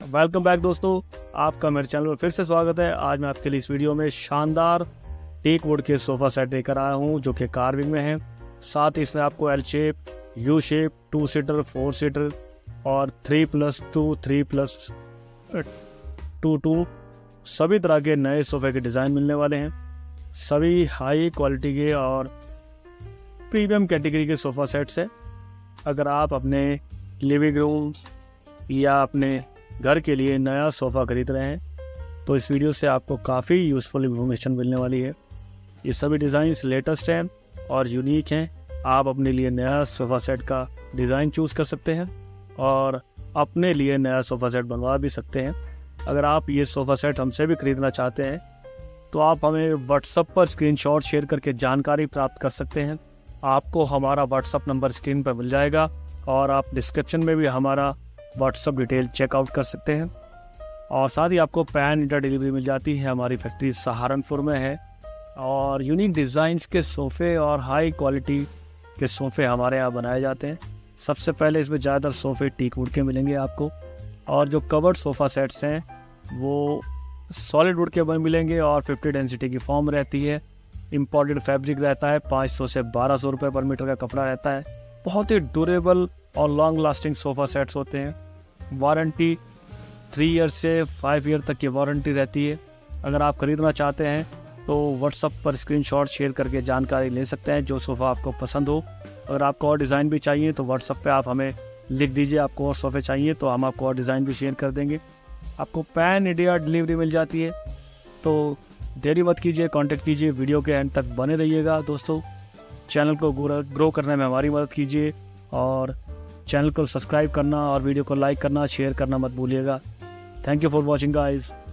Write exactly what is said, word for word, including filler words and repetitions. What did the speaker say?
Welcome back दोस्तों, आपका मेरे चैनल पर फिर से स्वागत है। आज मैं आपके लिए इस वीडियो में शानदार टेक वुड के सोफ़ा सेट लेकर आया हूं जो कि कार्विंग में है। साथ ही इसमें आपको L shape, U shape, two seater, four seater और three plus two three plus two two सभी तरह के नए सोफ़े के डिज़ाइन मिलने वाले हैं। सभी हाई क्वालिटी के और प्रीमियम कैटेगरी के सोफ़ा सेट्स हैं। अगर आप अपने लिविंग रूम या अपने घर के लिए नया सोफ़ा खरीद रहे हैं तो इस वीडियो से आपको काफ़ी यूज़फुल इन्फॉर्मेशन मिलने वाली है। ये सभी डिज़ाइंस लेटेस्ट हैं और यूनिक हैं। आप अपने लिए नया सोफ़ा सेट का डिज़ाइन चूज़ कर सकते हैं और अपने लिए नया सोफ़ा सेट बनवा भी सकते हैं। अगर आप ये सोफ़ा सेट हमसे भी ख़रीदना चाहते हैं तो आप हमें व्हाट्सएप पर स्क्रीनशॉट शेयर करके जानकारी प्राप्त कर सकते हैं। आपको हमारा व्हाट्सएप नंबर स्क्रीन पर मिल जाएगा और आप डिस्क्रिप्शन में भी हमारा व्हाट्सएप डिटेल चेकआउट कर सकते हैं। और साथ ही आपको पैन इंडिया डिलीवरी मिल जाती है। हमारी फैक्ट्री सहारनपुर में है और यूनिक डिज़ाइंस के सोफ़े और हाई क्वालिटी के सोफ़े हमारे यहाँ बनाए जाते हैं। सबसे पहले इसमें ज़्यादातर सोफ़े टीक वुड के मिलेंगे आपको, और जो कवर्ड सोफ़ा सेट्स हैं वो सॉलिड वुड के बने मिलेंगे और फिफ्टी डेंसिटी की फॉर्म रहती है। इम्पोर्टेड फैब्रिक रहता है। पाँच सौ से बारह सौ रुपये पर मीटर का कपड़ा रहता है। बहुत ही ड्यूरेबल और लॉन्ग लास्टिंग सोफ़ा सेट्स होते हैं। वारंटी थ्री ईयर से फाइव ईयर तक की वारंटी रहती है। अगर आप ख़रीदना चाहते हैं तो व्हाट्सएप पर स्क्रीनशॉट शेयर करके जानकारी ले सकते हैं जो सोफ़ा आपको पसंद हो। अगर आपको और डिज़ाइन भी चाहिए तो व्हाट्सएप पे आप हमें लिख दीजिए आपको और सोफ़े चाहिए, तो हम आपको और डिज़ाइन भी शेयर कर देंगे। आपको पैन इंडिया डिलीवरी मिल जाती है, तो देरी मत कीजिए, कांटेक्ट कीजिए। वीडियो के एंड तक बने रहिएगा दोस्तों। चैनल को ग्रो करने में हमारी मदद कीजिए और चैनल को सब्सक्राइब करना और वीडियो को लाइक करना, शेयर करना मत भूलिएगा। Thank you for watching guys.